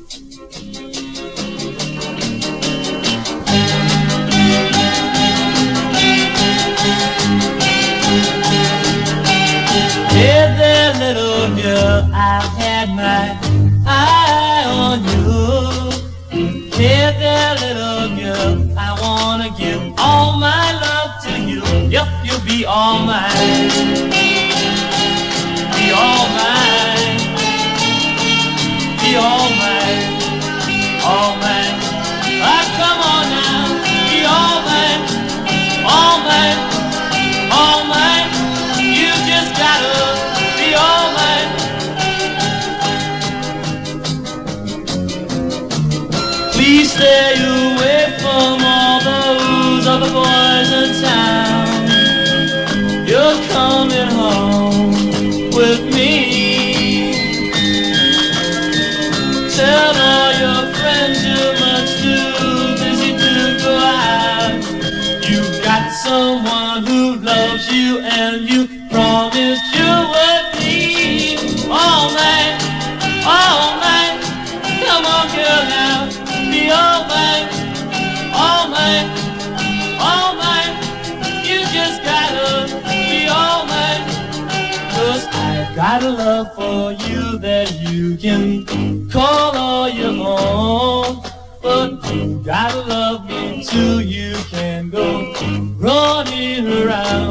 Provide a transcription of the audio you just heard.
Hey there, little girl, I've had my eye on you. Hey there, little girl, I wanna give all my love to you. Yep, you'll be all mine. Be all mine. Be all mine. All mine. Ah, come on now. Be all mine. All mine. All mine. You just gotta be all mine. Please stay away from all those other boys in town. You're coming home with me. Tell all your friends you're much too busy to go out. You've got someone who loves you and you promised you would be all night, all night. Come on, girl, now, be all night, all night, all night. You just gotta be all night. 'Cause I've got a love for you that you can call all your own. But you gotta love me too, you can go running around.